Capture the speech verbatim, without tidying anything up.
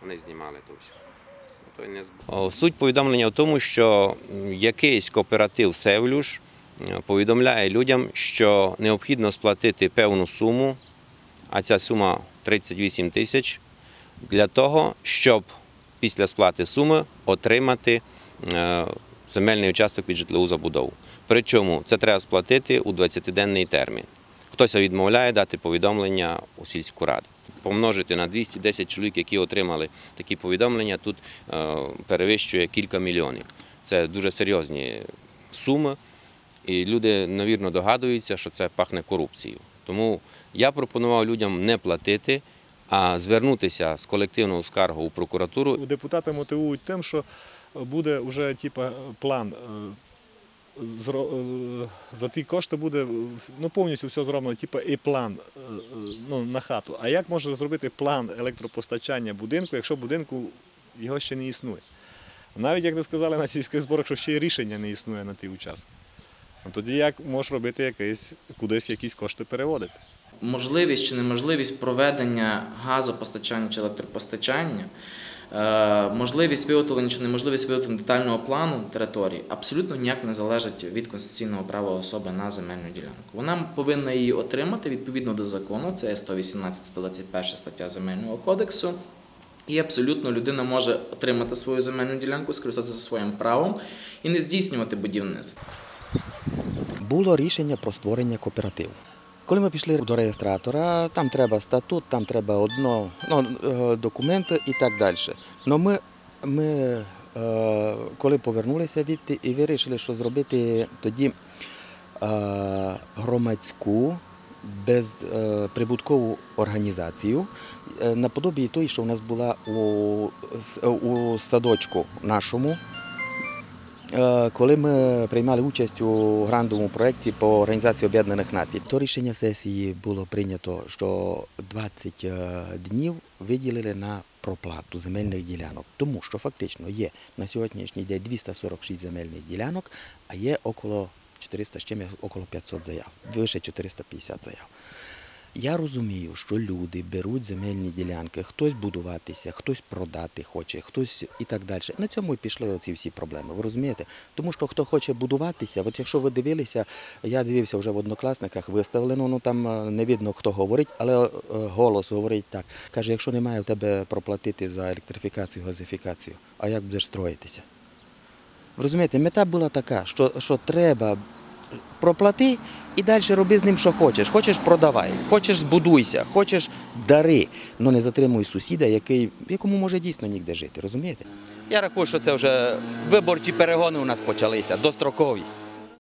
вони знімали то все. Суть повідомлення в тому, що якийсь кооператив «Севлюш» повідомляє людям, що необхідно сплатити певну суму, а ця сума тридцять вісім тисяч, для того, щоб після сплати суми отримати земельний участок під житлову забудову. Причому це треба сплатити у двадцятиденний термін. Хтось відмовляє дати повідомлення у сільську раду. Помножити на двісті десять чоловік, які отримали такі повідомлення, тут перевищує кілька мільйонів. Це дуже серйозні суми, і люди, навірно, догадуються, що це пахне корупцією. Тому я пропонував людям не платити, а звернутися з колективного скаргу у прокуратуру. Депутати мотивують тим, що буде вже типу, план. За ті кошти буде ну, повністю все зроблено, типу і план ну, на хату. А як можна зробити план електропостачання будинку, якщо будинку його ще не існує? Навіть, як ви сказали на сільських зборах, що ще й рішення не існує на ті участки. Тоді як можеш робити якийсь, кудись якісь кошти переводити? Можливість чи неможливість проведення газопостачання чи електропостачання, можливість виготовлення чи неможливість виготовлення детального плану території абсолютно ніяк не залежить від конституційного права особи на земельну ділянку. Вона повинна її отримати відповідно до закону, це є сто вісімнадцята - сто двадцять перша стаття Земельного кодексу, і абсолютно людина може отримати свою земельну ділянку, скористатися своїм правом і не здійснювати будівництво. Було рішення про створення кооперативу. Коли ми пішли до реєстратора, там треба статут, там треба одно, ну, документи і так далі. Но ми, ми коли повернулися відти і вирішили, що зробити тоді громадську, безприбуткову організацію, наподобі тої, що в нас була у, у садочку нашому, коли ми приймали участь у грантовому проєкті по Організації Об'єднаних Націй. То рішення сесії було прийнято, що двадцять днів виділили на проплату земельних ділянок. Тому що фактично є на сьогоднішній день двісті сорок шість земельних ділянок, а є около чотириста з чимось, около п'ятсот заяв, вище чотириста п'ятдесят заяв. Я розумію, що люди беруть земельні ділянки, хтось будуватися, хтось продати хоче, хтось і так далі. На цьому і пішли оці всі проблеми, ви розумієте? Тому що хто хоче будуватися, от якщо ви дивилися, я дивився вже в Однокласниках, виставлено, ну там не видно, хто говорить, але голос говорить так. Каже, якщо немає в тебе проплатити за електрифікацію, газифікацію, а як будеш строїтися? Ви розумієте, мета була така, що, що треба проплати і далі роби з ним, що хочеш. Хочеш – продавай, хочеш – збудуйся, хочеш – дари. Але не затримуй сусіда, який, якому може дійсно ніде жити, розумієте? Я рахую, що це вже виборчі перегони у нас почалися, дострокові.